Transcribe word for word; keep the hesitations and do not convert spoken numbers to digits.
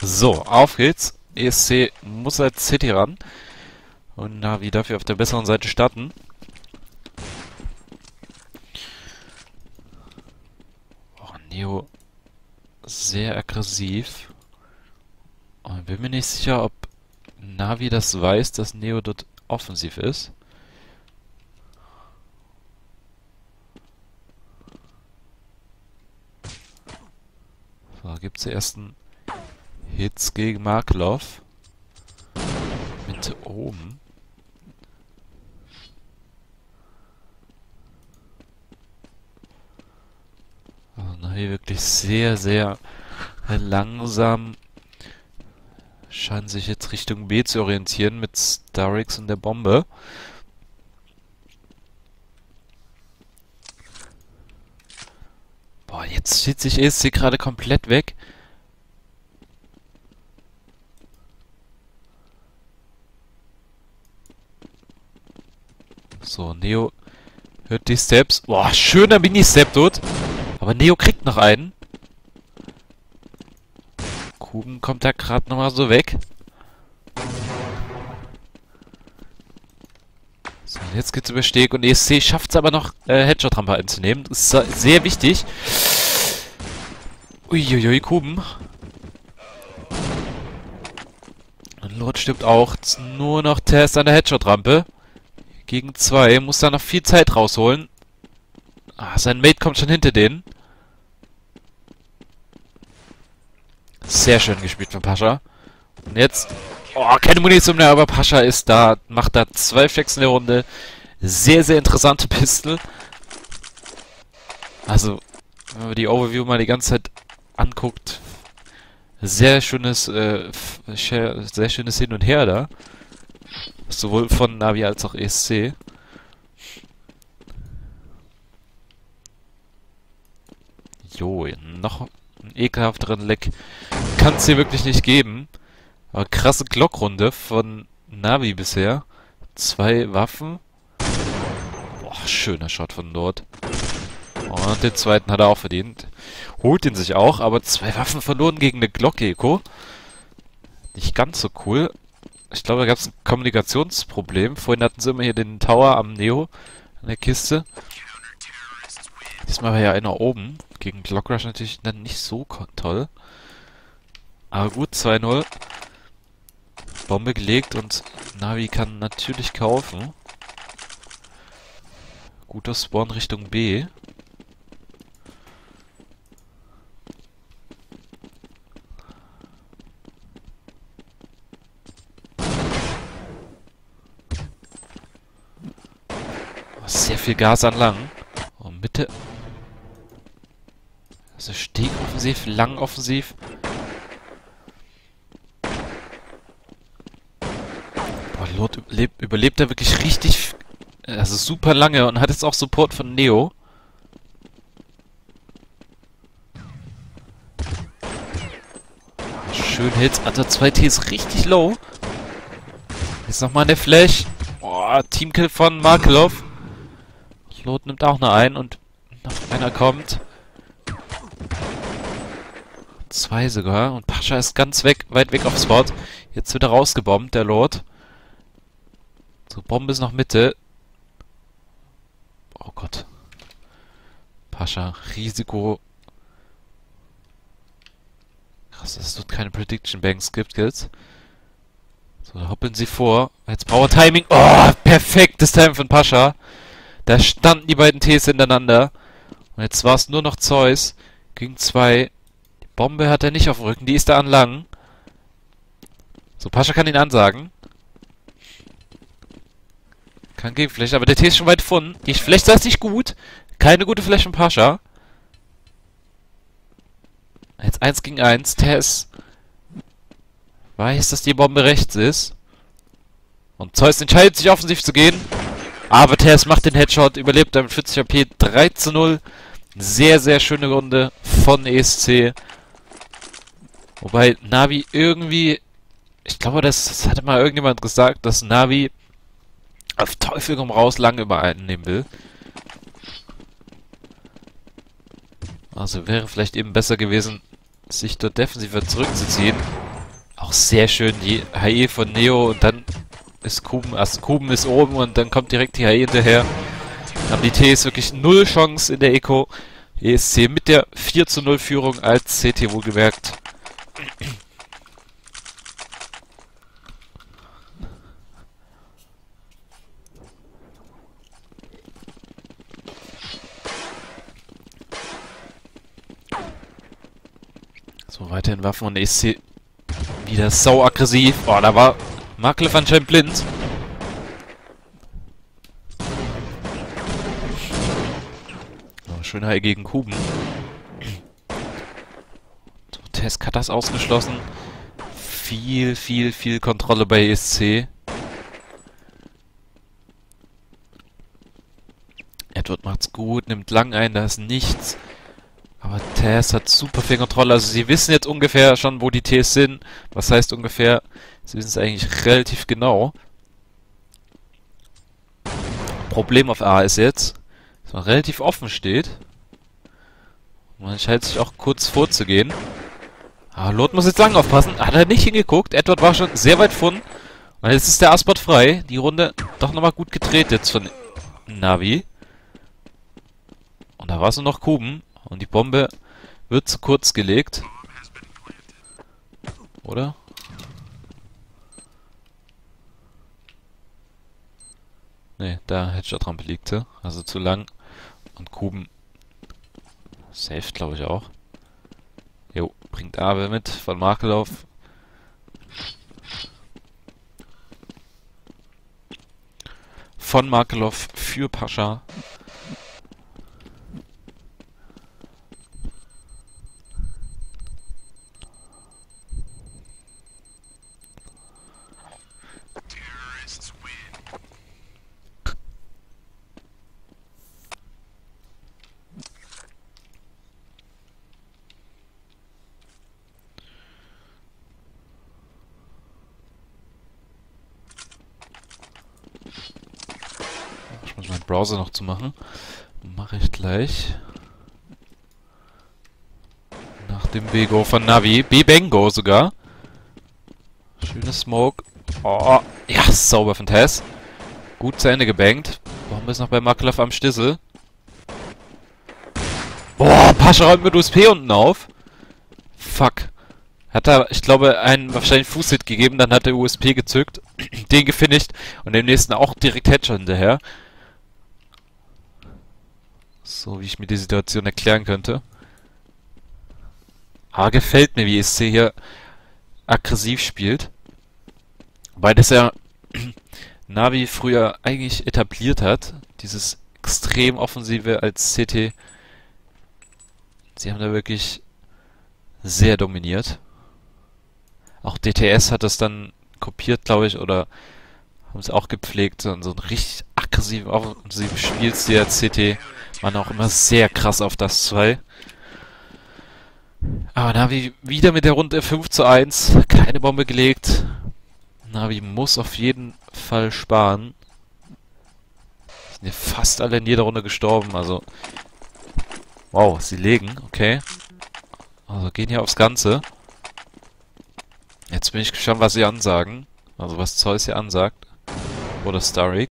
So, auf geht's. E S C muss als City ran. Und Navi dafür auf der besseren Seite starten. Oh, Neo sehr aggressiv. Und ich bin mir nicht sicher, ob Navi das weiß, dass Neo dort offensiv ist. So, gibt es die ersten Hits gegen Marklov. Mitte oben. Also Navi wirklich sehr, sehr langsam. Scheinen sich jetzt Richtung B zu orientieren mit Starix und der Bombe. Boah, jetzt steht sich E S C gerade komplett weg. So, Neo hört die Steps. Boah, schöner Mini-Step dort. Aber Neo kriegt noch einen. Kuben kommt da gerade nochmal so weg. So, jetzt geht's über Steg und E S C schafft es aber noch, äh, Headshot-Rampe einzunehmen. Das ist sehr wichtig. Uiuiui, Kuben. Und Lord stirbt auch. Jetzt nur noch Test an der Headshot-Rampe. Gegen zwei. Muss da noch viel Zeit rausholen. Ah, sein Mate kommt schon hinter denen. Sehr schön gespielt von Pascha. Und jetzt... Oh, keine Munition mehr, aber Pascha ist da. Macht da zwei Stacks in der Runde. Sehr, sehr interessante Pistol. Also, wenn man die Overview mal die ganze Zeit anguckt. Sehr schönes, äh, sehr schönes Hin und Her da. Sowohl von Navi als auch E S C. Jo, noch einen ekelhafteren Leck kann es hier wirklich nicht geben. Aber krasse Glockrunde von Navi bisher. Zwei Waffen. Boah, schöner Shot von dort. Und den zweiten hat er auch verdient. Holt ihn sich auch, aber zwei Waffen verloren gegen eine Glock-Eco. Nicht ganz so cool. Ich glaube, da gab es ein Kommunikationsproblem. Vorhin hatten sie immer hier den Tower am Neo an der Kiste. Diesmal war ja einer oben. Gegen Glockrush natürlich dann nicht so toll. Aber gut, zwei null. Bombe gelegt und Navi kann natürlich kaufen. Guter Spawn Richtung B. Sehr viel Gas an lang. Und Mitte. Also Steg offensiv, lang offensiv. Boah, Lord überlebt, überlebt er wirklich richtig, also super lange und hat jetzt auch Support von Neo. Schön Hits, Alter, zwei T ist richtig low. Jetzt nochmal der Flash. Boah, Teamkill von Marklov. Lord nimmt auch noch einen und noch einer kommt. Zwei sogar. Und Pascha ist ganz weg, weit weg auf Spot. Jetzt wird er rausgebombt, der Lord. So, Bombe ist noch Mitte. Oh Gott. Pascha, Risiko. Krass, dass es dort keine Prediction Banks gibt jetzt. So, da hoppeln sie vor. Jetzt Power Timing. Oh, perfektes Timing von Pascha. Da standen die beiden Ts hintereinander. Und jetzt war es nur noch Zeus gegen zwei. Die Bombe hat er nicht auf dem Rücken. Die ist da an lang. So, Pascha kann ihn ansagen. Kann gegen Flash, aber der T ist schon weit vorn. Die Flash ist nicht gut. Keine gute Flash von Pascha. Jetzt eins gegen eins. Tess weiß, dass die Bombe rechts ist. Und Zeus entscheidet sich offensiv zu gehen. Aber Tess macht den Headshot, überlebt damit vierzig H P, drei zu null. Sehr, sehr schöne Runde von E S C. Wobei Navi irgendwie, ich glaube, das, das hatte mal irgendjemand gesagt, dass Navi auf Teufel komm raus lange übereinnehmen will. Also wäre vielleicht eben besser gewesen, sich dort defensiver zurückzuziehen. Auch sehr schön, die H E von Neo und dann ist Kuben, also Kuben ist oben und dann kommt direkt die H E hinterher. Haben die Ts wirklich null Chance in der Eco. E S C mit der vier zu null Führung als C T wohlgemerkt. So, weiterhin Waffen und E S C wieder sau aggressiv. Oh, da war Marklev anscheinend blind. Oh, schön High gegen Kuben. So, Tesk hat das ausgeschlossen. Viel, viel, viel Kontrolle bei E S C. Edward macht's gut, nimmt lang ein, da ist nichts. Aber Tess hat super viel Kontrolle. Also sie wissen jetzt ungefähr schon, wo die Ts sind. Was heißt ungefähr? Sie wissen es eigentlich relativ genau. Problem auf A ist jetzt, dass man relativ offen steht. Man entscheidet sich auch kurz vorzugehen. Aber Lot muss jetzt lang aufpassen. Hat er nicht hingeguckt. Edward war schon sehr weit vorn. Und jetzt ist der A-Spot frei. Die Runde doch nochmal gut gedreht jetzt von Navi. Und da war es nur noch Kuben. Und die Bombe wird zu kurz gelegt. Oder? Ne, da Headshot-Rampe liegte. Also zu lang. Und Kuben safe, glaube ich, auch. Jo, bringt Abe mit von Markelov. Von Markelov für Pascha. Ich muss meinen Browser noch zu machen. Mache ich gleich. Nach dem B-Go von Navi. B-Bango sogar. Schönes Smoke. Oh, ja, sauber von Tess. Gut zu Ende gebankt. Bombe ist noch bei Markelov am Stissel. Boah, Pascha räumt mit U S P unten auf. Fuck. Hat da, ich glaube, einen wahrscheinlich Fußhit gegeben, dann hat der U S P gezückt, den gefinisht und dem nächsten auch direkt Headshot hinterher. So, wie ich mir die Situation erklären könnte. Aber gefällt mir, wie E S C hier aggressiv spielt. Weil das ja Navi früher eigentlich etabliert hat. Dieses extrem Offensive als C T. Sie haben da wirklich sehr dominiert. Auch D T S hat das dann kopiert, glaube ich, oder haben es auch gepflegt. So, so einen richtig aggressiven, offensiven Spielstil als C T. Waren auch immer sehr krass auf das zwei. Aber Navi wieder mit der Runde fünf zu eins. Keine Bombe gelegt. Navi muss auf jeden Fall sparen. Sind ja fast alle in jeder Runde gestorben, also... Wow, sie legen, okay. Also gehen hier aufs Ganze. Jetzt bin ich gespannt, was sie ansagen. Also was Zeus hier ansagt. Oder Starry.